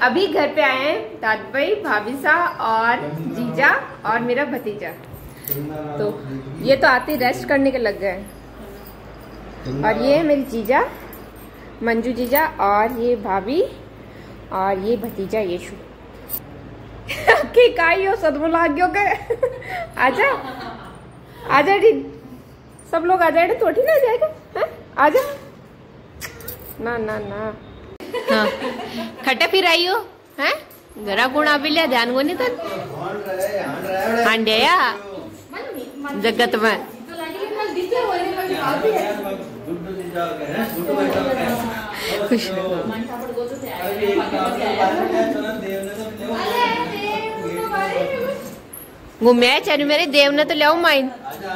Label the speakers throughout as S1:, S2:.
S1: अभी घर पे आए हैं दाद भाई, भाभी सा और जीजा और मेरा भतीजा। तो ये तो आते रेस्ट करने के लग गए। और ये है मेरी जीजा मंजू जीजा, और ये भाभी, और ये भतीजा यशु। की काई हो सदमो लाग गयो के। आजा आजा डी, सब लोग आ जाए तो ना जाएगा। हाँ? आजा ना ना ना। हाँ खटे फिर आई हो हैं जरा गुण आ लिया ध्यान को नहीं तो हांडिया जगत में खुश घूमे चल मेरे देव ने तो लियाओ माइन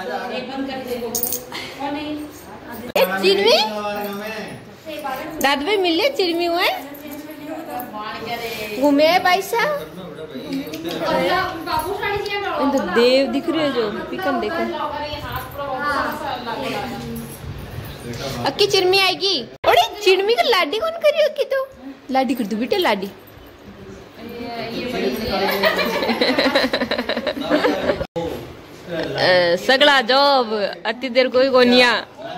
S1: चिरमी दाद भाई मिले चिरमी हुए घूमे भाई साहब। तो देव दिख रहे जो पिकन देखो। अक्की चिरमी आएगी। अरे चिरमी का लाडी कौन करी अक्की तो लाडी कर दो बेटे लाडी। सगला जॉब अति देर कोई कोनिया।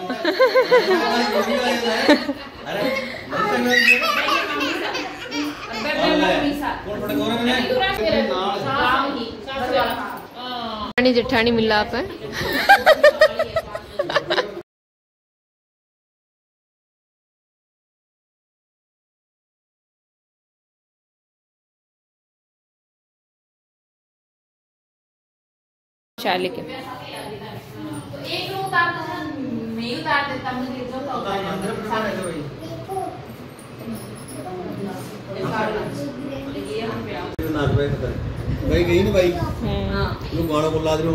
S1: जेठानी मिला आप है। शाले के एक उतार मैं उतार देता मुझे जो
S2: भाई गई ना भाई लोग गाना बोला रहे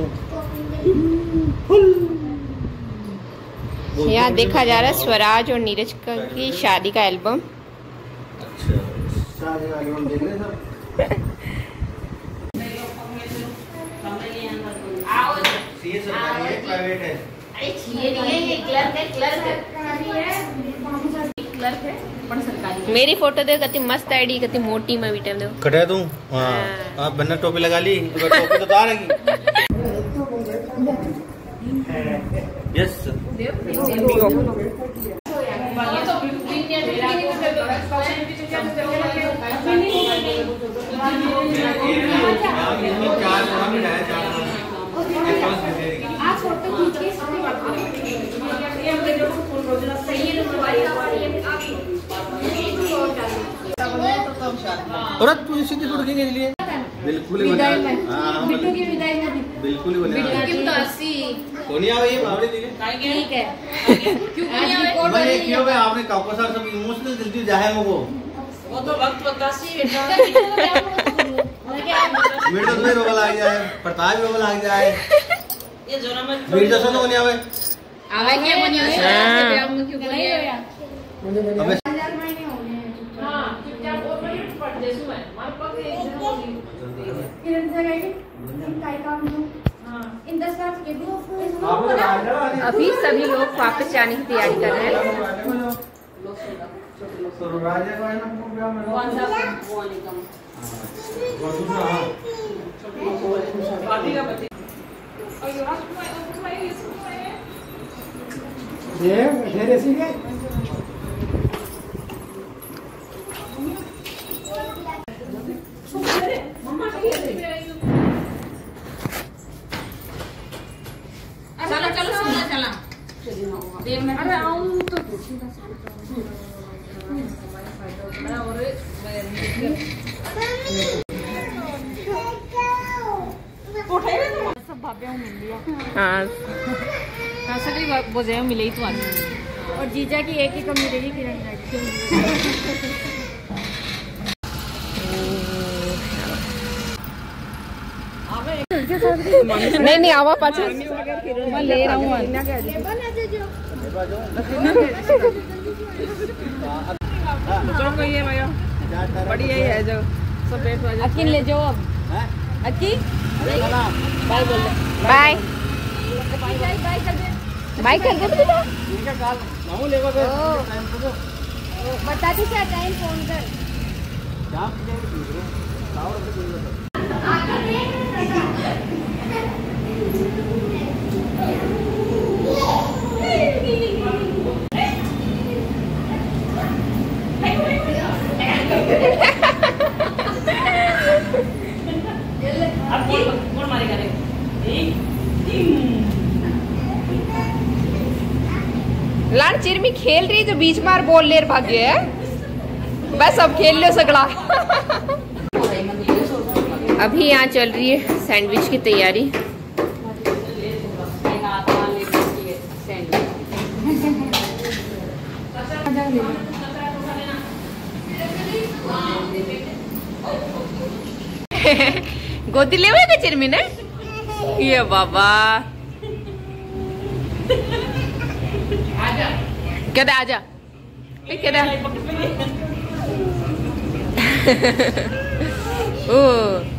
S2: हो।
S1: यहाँ देखा जा रहा है स्वराज और नीरज की शादी का एल्बम।
S2: अच्छा शादी का एल्बम देख रहे सब। सीए सरकारी है प्राइवेट है?
S1: अरे सीए नहीं है ये क्लर्क है। क्लर्क है पर सरकारी। मेरी फोटो देखो कितनी मस्त आईडी कितनी मोटी मैं बीटा देखो।
S2: कटा दूं? हां आप बन्ना टोपी लगा ली तो टोपी तो उतार रहेगी। यस
S1: आज फोटो खींच के इसकी बात करेंगे।
S2: और तू सीधी फोटो खींचने के लिए बिल्कुल ही बना। हां
S1: बिट्टू की विदाई में
S2: बिल्कुल ही बना।
S1: बिट्टू की तो 80
S2: सोनिया भाई बावड़ी दी
S1: ठीक है। क्यों नहीं
S2: मैं क्यों भाई आपने काको सर सब इमोशनल जल्दी जाए वो
S3: तो वक्त बतासी बेटा
S2: मेरे तो रोबा लग जाए प्रताप रोबा लग जाए
S3: ये जोरा में
S2: मेरी तो सुनो नहीं आवे
S1: आवे क्या बनी है ब्याह में क्यों बनी है
S2: अबे
S1: 1000 महीने हो गए हैं। हां चुपचाप और बड़ी पढ़ दे सु मैं मार पक एग्जाम होगी किरण से गए काय काम हो। हां इन 10 साल के दो अभी सभी लोग वापस जाने की तैयारी कर रहे हैं।
S2: तो राजा को है ना प्रोग्राम में
S3: कौन सा वो निकम
S2: और दूसरा हां
S3: पार्टी का पति
S2: ये ढेरे सीखे
S3: मम्मा चलो चलो सोना चला देव में अरे आऊं तो और सब भाभे मिल लिया। हाँ सगली बोझे मिले ही तो आज
S1: और जीजा की एक ही कमी रही किरण नहीं नहीं आवा पाछे मैं ले रहा हूँ
S3: ये भैया बढ़िया ही है जो सब पेट
S1: अकिन ले जाओ अब अक्की बाय बोल बाय बाय कर दे बेटा
S2: मामू लेवा टाइम को
S1: बता दी क्या टाइम फोन कर लाड़ चिरमी खेल रही जो बीच मार बोल लेर भाग्य है बस अब खेल लो सगड़ा। अभी यहाँ चल रही है सैंडविच की तैयारी। गोदी ले हुए चिरमी ने ये बाबा कहते आजा कहते ओ